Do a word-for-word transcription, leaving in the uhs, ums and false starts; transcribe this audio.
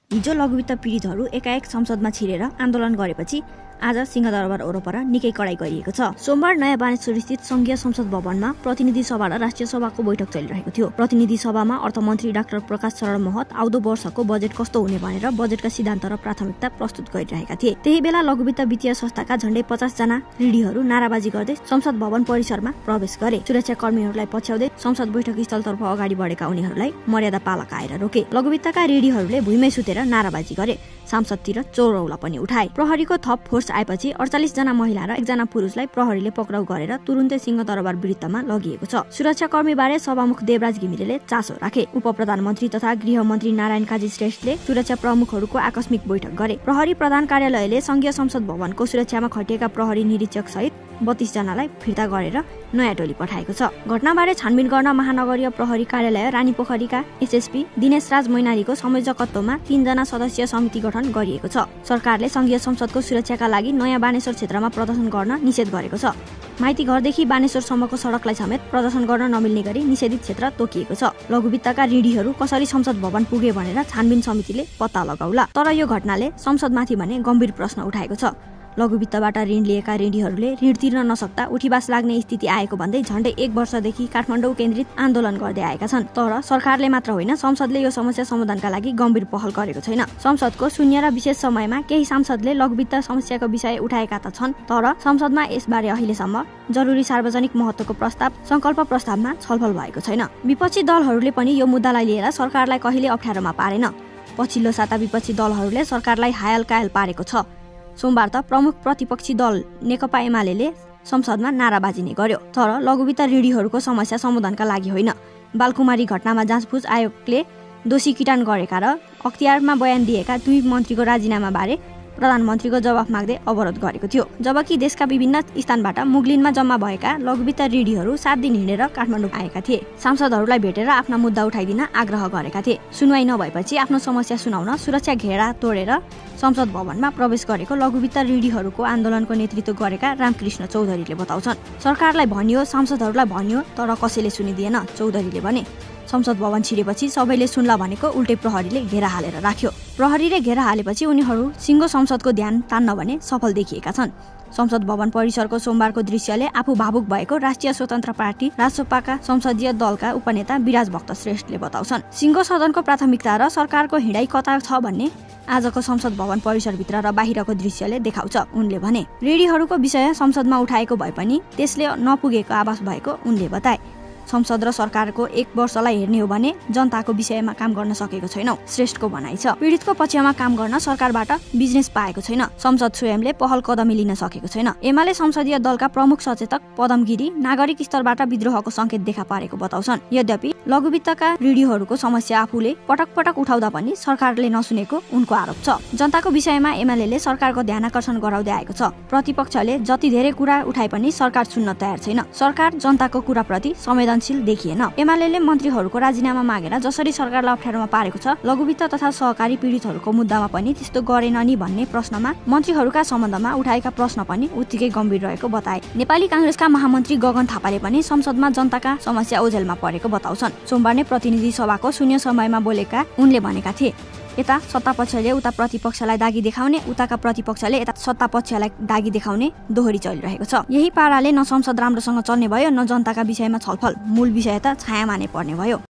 हिजो लघुवित्त पीडितहरू एकाएक संसदमा छिरेर आन्दोलन गरेपछि आज सिंहदरबार वरपर निकै कडाई गरिएको छ। सोमबार नयाँ बानेश्वर स्थित संघीय संसद भवनमा प्रतिनिधि सभा र राष्ट्रिय सभाको बैठक चलिरहेको थियो। प्रतिनिधि सभामा अर्थमन्त्री डाक्टर प्रकाश शरण महत आउँदो वर्षको बजेट कस्तो हुने भनेर बजेटका सिद्धान्त र प्राथमिकता प्रस्तुत गरिरहेका थिए। त्यही बेला लघुवित्त वित्तीय संस्थाका झण्डै पचास जना ऋणीहरू नाराबाजी गर्दै संसद भवन परिसरमा प्रवेश गरे। सुरक्षा कर्मीहरूलाई पछ्याउँदै संसद बैठक स्थलतर्फ अगाडि बढेका उनीहरूलाई मर्यादा पालक आएर रोके। लघुवित्तका ऋणीहरूले भुइँमै सुतेर नाराबाजी गरे। सांसदतिर चौरौला पनि उठाए। प्रहरीको थप फोर्स आएपछि अडचालिस जना महिला र एकजना पुरुषलाई प्रहरीले पक्राउ गरेर तुरुन्तै सिंहदरबार विरुद्धमा लगिएको छ। सुरक्षाकर्मी बारे सभामुख देवराज घिमिरेले चासो राखे। उप प्रधानमन्त्री तथा गृहमन्त्री नारायण काजी श्रेष्ठले सुरक्षा प्रमुखहरूको आकस्मिक बैठक गरे। प्रहरी प्रधान कार्यालयले संघीय संसद भवनको सुरक्षामा खटिएका प्रहरी निरीक्षक सहित बत्तीस जनालाई फिर्ता गरेर नयाँ टोली पठाएको छ। घटनाबारे छानबिन गर्न महानगरीय प्रहरी कार्यालय रानीपोखरीका एसएसपी दिनेश राज मैनालीको संयोजकत्वमा तीनजना सदस्यीय समिति गठन गरिएको छ। सरकारले संघीय संसदको सुरक्षाका लागि नयाँ बानेश्वर क्षेत्रमा प्रदर्शन गर्न निषेध गरेको छ। माइती घरदेखि बानेश्वरसम्मको सडकलाई समेत प्रदर्शन गर्न नमिल्ने गरी निषेधित क्षेत्र तोकिएको छ। लघुवित्तका ऋणीहरू कसरी संसद भवन पुगे भनेर छानबिन समितिले पत्ता लगाउला। तर यो घटनाले संसदमाथि भने गम्भीर प्रश्न उठाएको छ। लघुवित्तबाट ऋण लिएका ऋणीहरूले ऋण तिर्न नसक्दा उठीबास लाग्ने स्थिति आएको भन्दै झण्डै एक वर्षदेखि काठमाडौँ केन्द्रित आन्दोलन गर्दै आएका छन्। तर सरकारले मात्र होइन, संसदले यो समस्या समाधानका लागि गम्भीर पहल गरेको छैन। संसदको शून्य र विशेष समयमा केही सांसदले लघुवित्त समस्याको विषय उठाएका त छन्, तर संसदमा यसबारे अहिलेसम्म जरुरी सार्वजनिक महत्त्वको प्रस्ताव संकल्प प्रस्तावमा छलफल भएको छैन। विपक्षी दलहरूले पनि यो मुद्दालाई लिएर सरकारलाई कहिले अप्ठ्यारोमा पारेन। पछिल्लो साता विपक्षी दलहरूले सरकारलाई हायल कायल पारेको छ। सोमबार त प्रमुख प्रतिपक्षी दल नेकपा एमाले संसदमा नाराबाजी नै गर्यो। तर लघुवित्त ऋणीहरूको समस्या समाधानका लागि होइन। बालकुमारी घटनामा जाँचबुझ आयोगले दोषी किटान गरेका र अख्तियारमा बयान दिएका दुई मन्त्रीको राजीनामा बारे प्रधानमन्त्रीको जवाफ माग्दै अवरोध गरेको थियो। जबकि देशका विभिन्न स्थानबाट मुगलिनमा जम्मा भएका लघुवित्त ऋणीहरू सात दिन हिँडेर काठमाडौँ आएका थिए। सांसदहरूलाई भेटेर आफ्ना मुद्दा उठाइदिन आग्रह गरेका थिए। सुनवाई नभएपछि आफ्नो समस्या सुनाउन सुरक्षा घेरा तोडेर संसद भवनमा प्रवेश गरेको लघुवित्त ऋणीहरूको आन्दोलनको नेतृत्व गरेका रामकृष्ण चौधरीले बताउँछन्। सरकारलाई भनियो, सांसदहरूलाई भनियो, तर कसैले सुनिदिएन। चौधरीले भने संसद भवन छिरेपछि सबैले सुन्ला भनेको उल्टै प्रहरीले घेरा हालेर राख्यो। प्रहरीले घेरा हालेपछि उनीहरू सिङ्गो संसदको ध्यान तान्न भने सफल देखिएका छन्। संसद भवन परिसरको सोमबारको दृश्यले आफू भावुक भएको राष्ट्रिय स्वतन्त्र पार्टी राजसपाका संसदीय दलका उपनेता विराज भक्त श्रेष्ठले बताउँछन्। सिङ्गो सदनको प्राथमिकता र सरकारको हिँडाइ कता छ भन्ने आजको संसद भवन परिसरभित्र र बाहिरको दृश्यले देखाउँछ। उनले भने ऋणीहरूको विषय संसदमा उठाएको भए पनि त्यसले नपुगेको आभास भएको उनले बताए। संसद र सरकारको एक वर्षलाई हेर्ने हो भने जनताको विषयमा काम गर्न सकेको छैनौ, श्रेष्ठको भनाइ छ। पीडितको पक्षमा काम गर्न सरकारबाट बिजनेस पाएको छैन। संसद स्वयंले पहल कदमी लिन सकेको छैन। एमाले संसदीय दलका प्रमुख सचेतक पदम गिरी नागरिक स्तरबाट विद्रोहको संकेत देखा पारेको बताउँछन्। यद्यपि लघुवित्तका ऋणीहरूको समस्या आफूले पटक पटक उठाउँदा पनि सरकारले नसुनेको उनको आरोप छ। जनताको विषयमा एमाले सरकारको ध्यान आकर्षण गराउँदै आएको छ। प्रतिपक्षले जति धेरै कुरा उठाए पनि सरकार सुन्न तयार छैन। सरकार जनताको कुराप्रति संवेदनशील देखिएन। एमाले मन्त्रीहरूको राजीनामा मागेर जसरी सरकारलाई अप्ठ्यारोमा पारेको छ, लघुवित्त तथा सहकारी पीडितहरूको मुद्दामा पनि त्यस्तो गरेन नि भन्ने प्रश्नमा मन्त्रीहरूका सम्बन्धमा उठाएका प्रश्न पनि उत्तिकै गम्भीर रहेको बताए। नेपाली कांग्रेसका महामन्त्री गगन थापाले पनि संसदमा जनताका समस्या ओझेलमा परेको बताउँछन्। सोमबार नै प्रतिनिधि सभाको शून्य समयमा बोलेका उनले भनेका थिए, यता सत्तापक्षले उता प्रतिपक्षलाई दागी देखाउने, उताका प्रतिपक्षले यता सत्तापक्षलाई दागी देखाउने दोहोरी चलिरहेको छ। यही पाराले न संसद राम्रोसँग चल्ने भयो, न जनताका विषयमा छलफल। मूल विषय त छायामा नै पर्ने भयो।